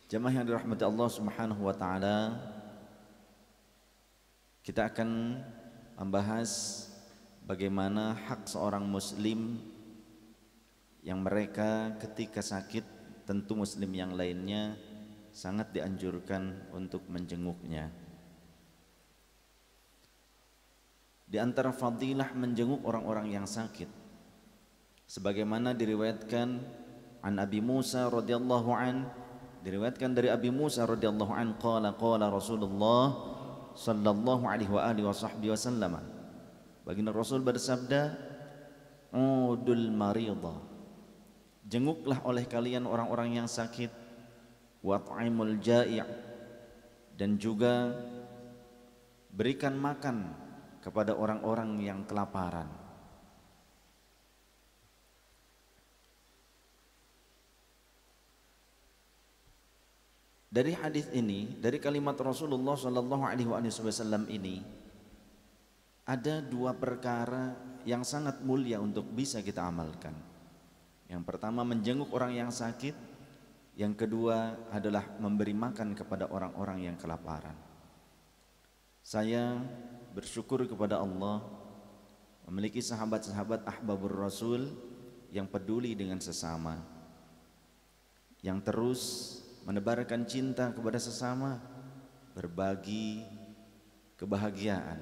Jamaah yang dirahmati Allah Subhanahu wa taala, kita akan membahas bagaimana hak seorang muslim yang mereka ketika sakit, tentu muslim yang lainnya sangat dianjurkan untuk menjenguknya. Di antara fadilah menjenguk orang-orang yang sakit, sebagaimana diriwayatkan an Abi Musa radhiyallahu an, diriwayatkan dari Abi Musa radhiyallahu an qala Rasulullah sallallahu alaihi wa alihi wasallam, baginda Rasul bersabda, udul maridha, jenguklah oleh kalian orang-orang yang sakit, wat'imul ja'i', dan juga berikan makan kepada orang-orang yang kelaparan. Dari hadis ini, dari kalimat Rasulullah sallallahu alaihi wasallam ini, ada dua perkara yang sangat mulia untuk bisa kita amalkan. Yang pertama menjenguk orang yang sakit, yang kedua adalah memberi makan kepada orang-orang yang kelaparan. Saya bersyukur kepada Allah memiliki sahabat-sahabat ahbabur Rasul yang peduli dengan sesama, yang terus menebarkan cinta kepada sesama, berbagi kebahagiaan,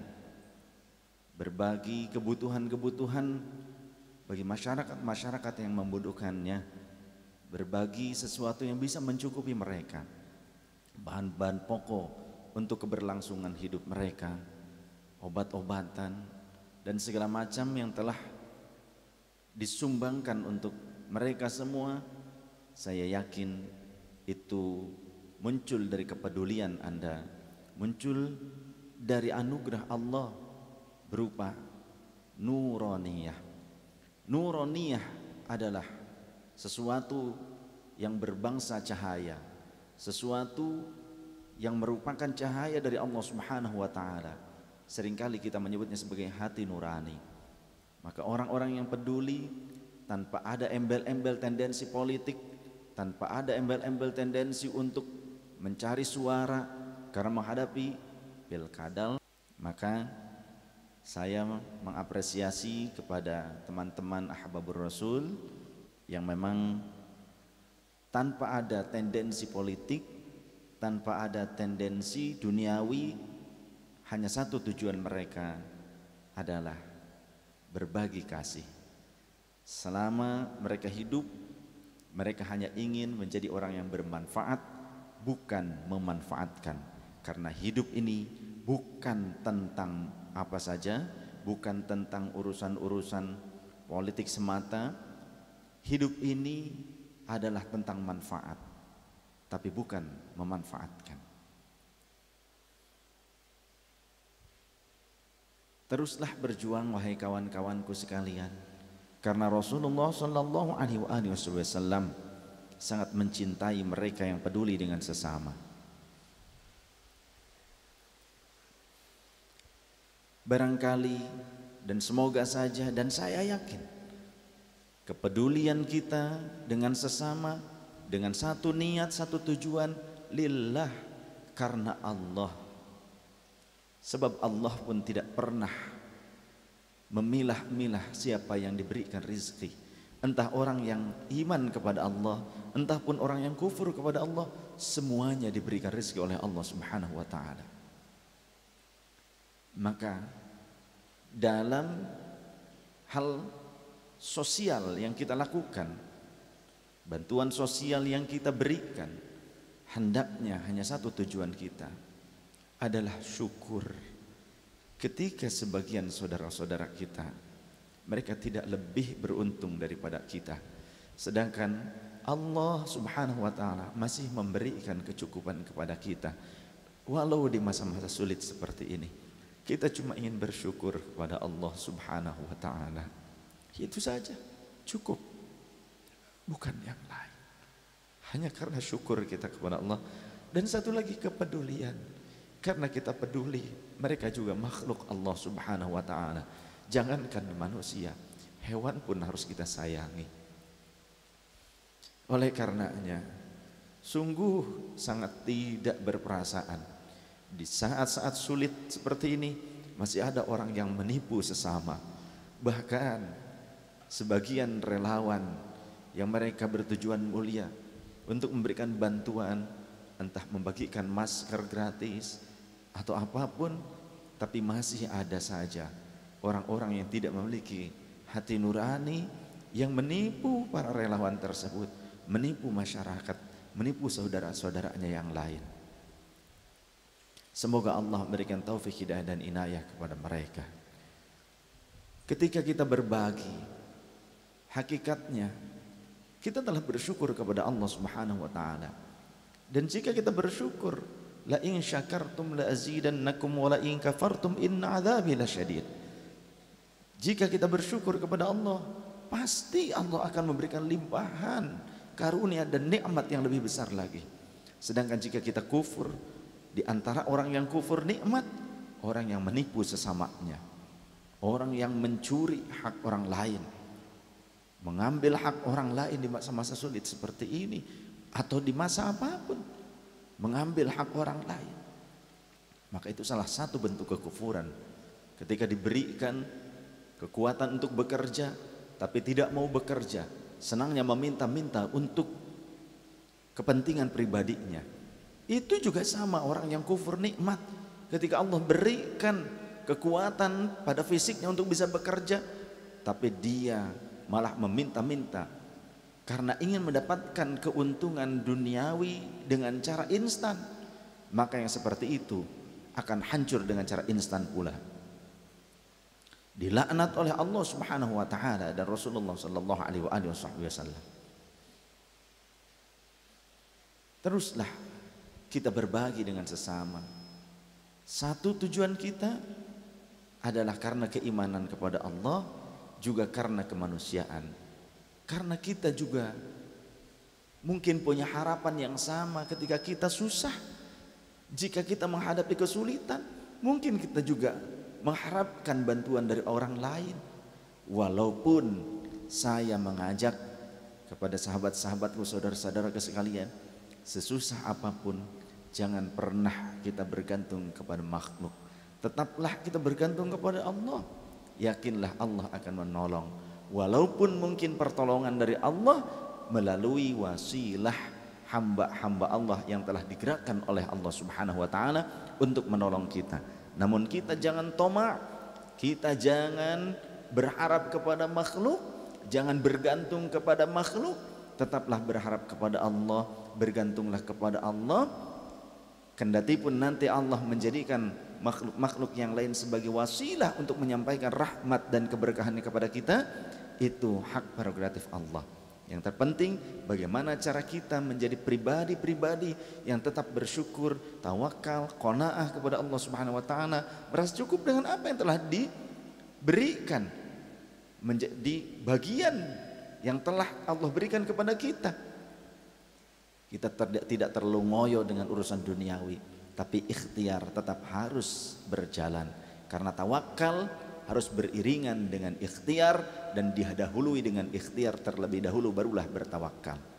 berbagi kebutuhan-kebutuhan bagi masyarakat yang membutuhkannya, berbagi sesuatu yang bisa mencukupi mereka, bahan-bahan pokok untuk keberlangsungan hidup mereka, obat-obatan dan segala macam yang telah disumbangkan untuk mereka semua. Saya yakin itu muncul dari kepedulian Anda, muncul dari anugerah Allah berupa nuraniyah. Nuraniyah adalah sesuatu yang berbangsa cahaya, sesuatu yang merupakan cahaya dari Allah Subhanahu wa taala. Seringkali kita menyebutnya sebagai hati nurani. Maka orang-orang yang peduli tanpa ada embel-embel tendensi politik, tanpa ada embel-embel tendensi untuk mencari suara karena menghadapi pilkada, maka saya mengapresiasi kepada teman-teman ahbabur Rasul yang memang tanpa ada tendensi politik, tanpa ada tendensi duniawi, hanya satu tujuan mereka adalah berbagi kasih. Selama mereka hidup, mereka hanya ingin menjadi orang yang bermanfaat, bukan memanfaatkan. Karena hidup ini bukan tentang apa saja, bukan tentang urusan-urusan politik semata. Hidup ini adalah tentang manfaat, tapi bukan memanfaatkan. Teruslah berjuang wahai kawan-kawanku sekalian, karena Rasulullah sallallahu alaihi wasallam sangat mencintai mereka yang peduli dengan sesama. Barangkali dan semoga saja, dan saya yakin kepedulian kita dengan sesama dengan satu niat, satu tujuan, lillah, karena Allah. Sebab Allah pun tidak pernah memilah-milah siapa yang diberikan rizki, entah orang yang iman kepada Allah, entah pun orang yang kufur kepada Allah, semuanya diberikan rizki oleh Allah Subhanahu wa ta'ala. Maka dalam hal sosial yang kita lakukan, bantuan sosial yang kita berikan, hendaknya hanya satu tujuan kita adalah syukur. Ketika sebagian saudara-saudara kita, mereka tidak lebih beruntung daripada kita, sedangkan Allah Subhanahu wa ta'ala masih memberikan kecukupan kepada kita, walau di masa-masa sulit seperti ini, kita cuma ingin bersyukur kepada Allah Subhanahu wa ta'ala. Itu saja, cukup, bukan yang lain. Hanya karena syukur kita kepada Allah. Dan satu lagi, kepedulian. Karena kita peduli, mereka juga makhluk Allah Subhanahu wa ta'ala. Jangankan manusia, hewan pun harus kita sayangi. Oleh karenanya, sungguh sangat tidak berperasaan. Di saat-saat sulit seperti ini masih ada orang yang menipu sesama. Bahkan sebagian relawan yang mereka bertujuan mulia untuk memberikan bantuan, entah membagikan masker gratis atau apapun, tapi masih ada saja orang-orang yang tidak memiliki hati nurani yang menipu para relawan tersebut, menipu masyarakat, menipu saudara-saudaranya yang lain. Semoga Allah memberikan taufik, hidayah dan inayah kepada mereka. Ketika kita berbagi, hakikatnya kita telah bersyukur kepada Allah Subhanahu wa taala. Dan jika kita bersyukur, la in syakartum la azidannakum wa la in kafartum inna adzabi lasyadid. Jika kita bersyukur kepada Allah, pasti Allah akan memberikan limpahan karunia dan nikmat yang lebih besar lagi. Sedangkan jika kita kufur, di antara orang yang kufur nikmat, orang yang menipu sesamanya, orang yang mencuri hak orang lain, mengambil hak orang lain di masa-masa sulit seperti ini atau di masa apapun, mengambil hak orang lain. Maka itu salah satu bentuk kekufuran. Ketika diberikan kekuatan untuk bekerja tapi tidak mau bekerja, senangnya meminta-minta untuk kepentingan pribadinya. Itu juga sama orang yang kufur nikmat. Ketika Allah berikan kekuatan pada fisiknya untuk bisa bekerja, tapi dia malah meminta-minta karena ingin mendapatkan keuntungan duniawi dengan cara instan, maka yang seperti itu akan hancur dengan cara instan pula. Dilaknat oleh Allah Subhanahu wa taala dan Rasulullah sallallahu alaihi wasallam. Teruslah kita berbagi dengan sesama. Satu tujuan kita adalah karena keimanan kepada Allah, juga karena kemanusiaan. Karena kita juga mungkin punya harapan yang sama ketika kita susah. Jika kita menghadapi kesulitan, mungkin kita juga mengharapkan bantuan dari orang lain. Walaupun saya mengajak kepada sahabat-sahabatku, saudara-saudara sekalian, sesusah apapun, jangan pernah kita bergantung kepada makhluk. Tetaplah kita bergantung kepada Allah. Yakinlah Allah akan menolong. Walaupun mungkin pertolongan dari Allah melalui wasilah hamba-hamba Allah yang telah digerakkan oleh Allah Subhanahu wa taala untuk menolong kita. Namun kita jangan tamak, kita jangan berharap kepada makhluk, jangan bergantung kepada makhluk. Tetaplah berharap kepada Allah, bergantunglah kepada Allah. Kendati pun nanti Allah menjadikan makhluk-makhluk yang lain sebagai wasilah untuk menyampaikan rahmat dan keberkahannya kepada kita, itu hak prerogatif Allah. Yang terpenting bagaimana cara kita menjadi pribadi-pribadi yang tetap bersyukur, tawakal, qanaah kepada Allah Subhanahu wa taala, merasa cukup dengan apa yang telah diberikan, menjadi bagian yang telah Allah berikan kepada kita. Kita tidak terlalu ngoyo dengan urusan duniawi, tapi ikhtiar tetap harus berjalan. Karena tawakal harus beriringan dengan ikhtiar dan didahului dengan ikhtiar terlebih dahulu, barulah bertawakal.